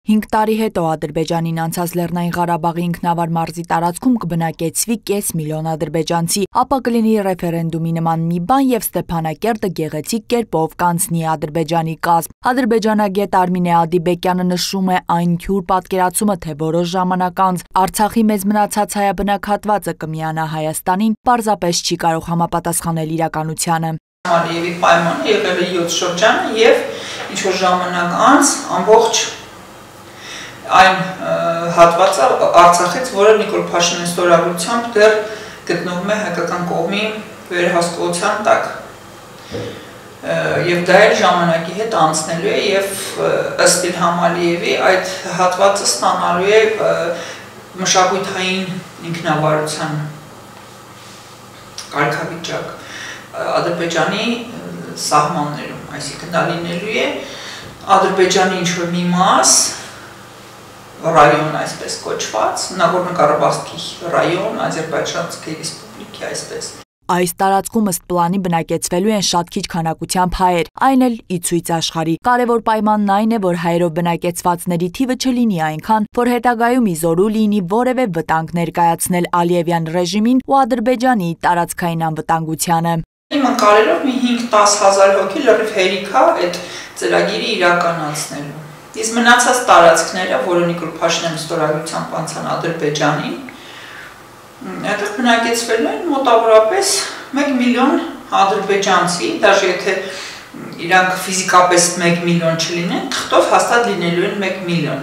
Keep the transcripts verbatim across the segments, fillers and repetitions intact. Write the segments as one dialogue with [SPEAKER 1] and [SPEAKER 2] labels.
[SPEAKER 1] Հինգ տարի հետո Ադրբեջանին անցած Լեռնային Ղարաբաղի ինքնավար մարզի տարածքում կբնակեցվի կես միլիոն ադրբեջանցի, ապա կլինի ռեֆերենդումի նման մի բան եւ Ստեփանակերտը գեղեցիկ կերպով կանցնի Ադրբեջանի կազմ։ Ադրբեջանագետ Արմինե Ադիբեկյանը նշում է այն թյուր պատկերացումը, թե որոշ ժամանակ անց Արցախի մեծ մնացած հայաբնակ հատվածը կմիանա Հայաստանին, պարզապես չի կարող համապատասխանել իրականությանը։
[SPEAKER 2] Ալիևի պայմանը եղել է յոթ շրջանը եւ ինչ որ ժամանակ անց ամբողջ այն հատվածը Արցախից, որը Նիկոլ Փաշինյանի ստորագրությամբ դեռ գտնվում է հայկական կողմի վերահսկողության տակ։ Եվ դա էլ ժամանակի հետ անցնելու է եւ ըստ Իլհամ Ալիևի այդ հատվածը ստանալու է մշակութային ինքնավարության կարգավիճակ Ադրբեջանի սահմաններում, այսինքն դա լինելու է Ադրբեջանի ինչ-որ մի մաս, ռայոն այսպես կոչված, Նագորնո Ղարաբաղի ռայոն, Ադրբեջանցի ռեսպուբլիկի այսպես։
[SPEAKER 1] Այս տարածքում ըստ պլանի բնակեցվելու են շատ քիչ քանակությամբ հայեր, այն էլ ի ցույց աշխարհի։ Կարևոր պայմանն այն է, որ հայերով բնակեցվածների թիվը չլինի այնքան, որ հետագայում ի զորու լինի որևէ վտանգ ներկայացնել Ալիևյան ռեժիմին ու Ադրբեջանի տարածքային անվտանգությանը։
[SPEAKER 2] Իմ ընկալելով մի հինգ-տաս հազար հոգի լրիվ հերիք է այդ ծրագիրը իրականացնելու։ Իսկ մնացած տարածքները, որը Նիկոլ Փաշինյանի ստորագրությամբ անցան Ադրբեջանին, այդտեղ բնակեցվելու են մոտավորապես մեկ միլիոն ադրբեջանցի, даже եթե իրանք ֆիզիկապես մեկ միլիոն չլինեն, թղթով հաստատ լինելու են մեկ միլիոն։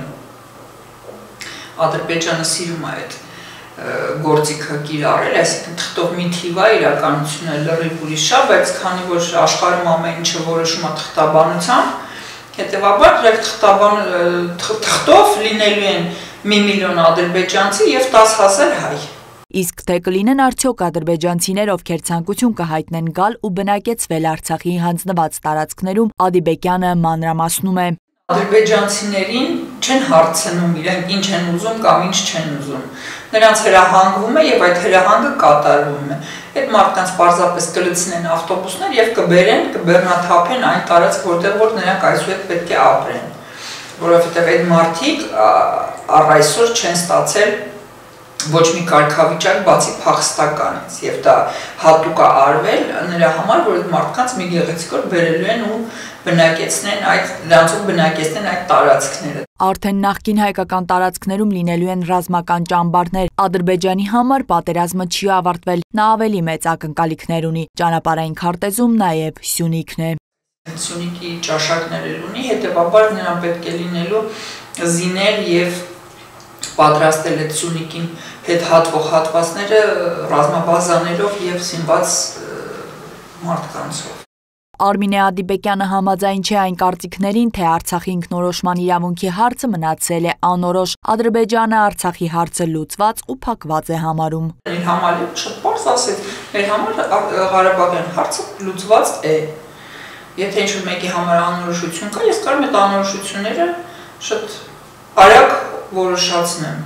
[SPEAKER 2] Ադրբեջանը սիրում է այդ գործիքը կիրառել, այսինքն թղթով մի թիվ է իրականությունը լրիվ ուրիշ է, բայց քանի որ աշխարհում ամեն ինչը որոշում է թղթաբանությամբ, հետևաբար դրանք թղթաբան թղթով լինելու են մի միլիոն ադրբեջանցի եւ տաս հազար հայ։
[SPEAKER 1] Իսկ թե կլինեն արդյոք ադրբեջանցիներ, ովքեր ցանկություն կհայտնեն գալ ու բնակեցվել Արցախի հանձնված տարածքներում, Ադիբեկյանը մանրամասնում է։
[SPEAKER 2] Ադրբեջանցիներին չեն հարցնում իրենք ինչ են ուզում կամ ինչ չեն ուզում։ Նրանց հրահանգվում է եւ այդ հրահանգը կատարվում է։ Այդ մարդկանց պարզապես կլցնեն ավտոբուսներ եւ կբերեն, կբեռնաթափեն այն տարածք, որտեղ որ նրանք այսուհետ պետք է ապրեն։ Որովհետեւ այդ մարդիկ առ այսօր չեն ստացել ոչ մի կարգավիճակ բացի փախստականից եւ դա հատուկ է արվել նրա համար, որ այդ մարդկանց մի գեղեցիկ օր բերելու են ու բնակեցնեն այդ դրանցով բնակեցնեն այդ տարածքները։
[SPEAKER 1] Արդեն նախկին հայկական տարածքներում լինելու են ռազմական ճամբարներ։ Ադրբեջանի համար պատերազմը չի ավարտվել, նա ավելի մեծ ակնկալիքներ ունի։ Ճանապարհային քարտեզում նաեւ Սյունիքն է։
[SPEAKER 2] Սյունիքի ճաշակներ ունի, հետեւաբար նրան պետք է լինելու զինել եւ պատրաստել այդ Սյունիքին հետ հատվող հատվածները ռազմաբազաներով եւ սինված մարդկանցով։
[SPEAKER 1] Արմինե Ադիբեկյանը համաձայն չէ այն կարծիքներին, թե Արցախի ինքնորոշման իրավունքի հարցը մնացել է անորոշ։ Ադրբեջանը Արցախի հարցը լուծված ու փակված է համարում։
[SPEAKER 2] Իլհամ Ալիևը շատ պարզ ասեց, մեր համար Ղարաբաղյան հարցը լուծված է։ Եթե ինչ-որ մեկի համար անորոշություն կա, ես կարող եմ այդ անորոշությունները շատ արագ որոշացնեմ։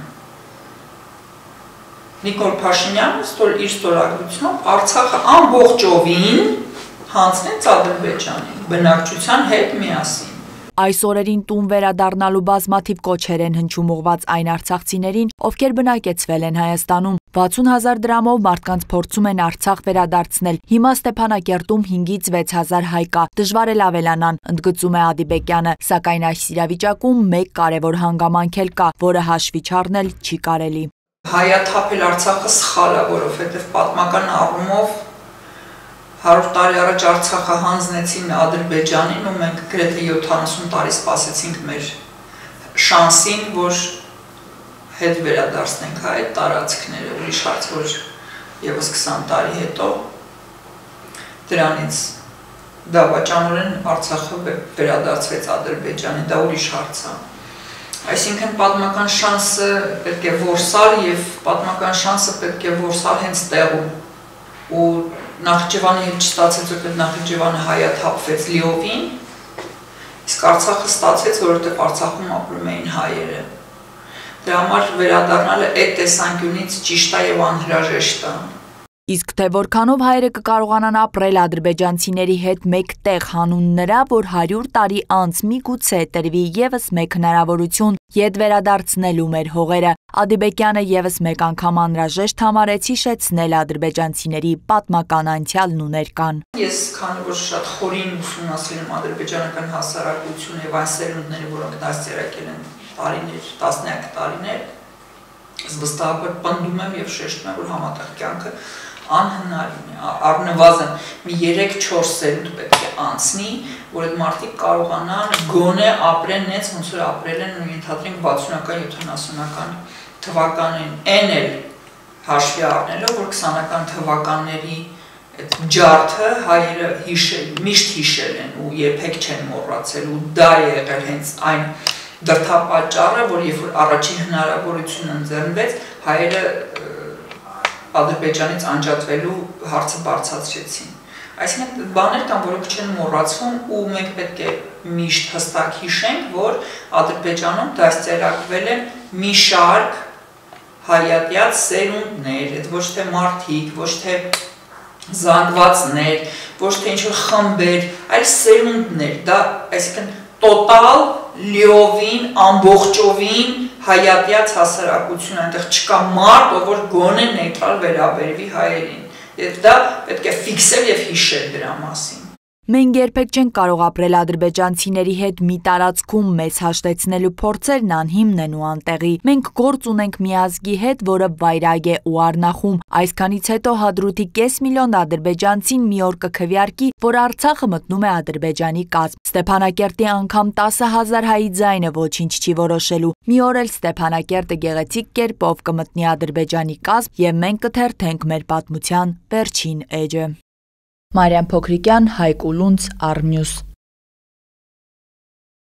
[SPEAKER 2] Նիկոլ Փաշինյանը իր ստորագրությամբ Արցախը ամբողջովին հանձնեց Ադրբեջանին, բնակչության հետ միասին։
[SPEAKER 1] Այս օրերին տուն վերադառնալու բազմաթիվ կոչեր են հնչում ուղված այն արցախցիներին, ովքեր բնակեցվել են Հայաստանում։ վաթսուն հազար դրամով մարդկանց փորձում են Արցախ վերադարձնել։ Հիմա Ստեփանակերտում հինգից վեց հազար հայ կա, դժվար է ավելանան, ընդգծում է Ադիբեկյանը, սակայն այս իրավիճակում մեկ կարևոր հանգամանք էլ կա, որը հաշվի չառնել չի կարելի։
[SPEAKER 2] Հայաթափել Արցախը սխալ է, որովհետև պատմական առումով հարյուր տարի առաջ Արցախը հանձնեցին Ադրբեջանին ու մենք գրեթե յոթանասուն տարի սպասեցինք մեր շանսին, որ հետ վերադարձնենք այդ տարածքները, ուրիշ հարց, որ եւս քսան տարի հետո դրանից դավաճանորեն Արցախը վերադարձվեց Ադրբեջանի, դա ուրիշ հարց է։ Այսինքն պատմական շանսը պետք է որսալ եւ պատմական շանսը պետք է որսալ հենց տեղում ու Նախճեվանի հետ չստացեց, որ Նախճեվանը հայաթափվեց լիովին, իսկ Արցախը ստացեց, որովհետև Արցախում ապրում էին հայերը։ Դրա համար վերադառնալը այդ տեսանկյունից ճիշտ է եւ անհրաժեշտ է։
[SPEAKER 1] Իսկ թե որքանով հայերը կկարողանան ապրել ադրբեջանցիների հետ մեկտեղ հանուն նրա, որ հարյուր տարի անց միգուցե տրվի ևս մեկ հնարավորություն ետ վերադարձնելու մեր հողերը, Ադիբեկյանը ևս մեկ անգամ անհրաժեշտ համարեց հիշեցնել ադրբեջանցիների պատմական անցյալն ու ներկան։
[SPEAKER 2] Ես քանի որ շատ խորին ուսումնասիրել եմ ադրբեջանական հասարակությունը եւ այն սերունդները, որոնք դաստիարակել են տարիներ, տասնյակ տարիներ, վստահաբար պնդում եմ եւ շեշտում եմ, որ համատեղ կյանքը անհնարին է, առնվազն մի երեք-չորս սերունդ պետք է անցնի, որ այդ մարդիկ կարողանան գոնե ապրեն նենց, ոնց որ ապրել են ու ենթադրենք վաթսունական, յոթանասունական թվականներին, այն էլ հաշվի առնելով, որ քսանական թվականների այդ ջարդը հայերը հիշել, միշտ հիշել են ու երբեք չեն մոռացել ու դա է եղել հենց այն դրդապատճառը, որ երբ որ առաջին հնարավորությունը ընձեռնվեց, հայերը Ադրբեջանից անջատվելու հարցը բարձրացրեցին։ Այսինքն բաներ կան, որոնք չեն մոռացվում ու մենք պետք է միշտ հստակ հիշենք, որ Ադրբեջանում դաստիարակվել են մի շարք հայատյաց սերունդներ, այդ ոչ թե մարդիկ, ոչ թե զանգվածներ, ոչ թե ինչ-որ խմբեր, այլ սերունդներ, դա այսինքն տոտալ, լիովին, ամբողջովին հայատյաց հասարակություն, այնտեղ չկա մարդ, ով որ գոնե նեյտրալ վերաբերվի հայերին, եւ դա պետք է ֆիքսել եւ հիշել դրա մասին։
[SPEAKER 1] Մենք երբեք չենք կարող ապրել ադրբեջանցիների հետ մի տարածքում մեզ հաշտեցնելու փորձերն անհիմն են ու անտեղի։ Մենք գործ ունենք մի ազգի հետ, որը վայրագ է ու Արնախում։ Այսքանից հետո Հադրութի կես միլիոն ադրբեջանցին մի օր կքվեարկի, որ Արցախը մտնում է Ադրբեջանի կազմ։ Ստեփանակերտի անգամ տասը հազար հայի ձայնը ոչինչ չի որոշելու։ Մի օր էլ Ստեփանակերտը գեղեցիկ կերպով կմտնի Ադրբեջանի կազմ եւ մենք կթերթենք մեր պատմության վերջին էջը։ Մարիամ Փոքրիկյան, Հայկ Ուլունց, Արնյուս։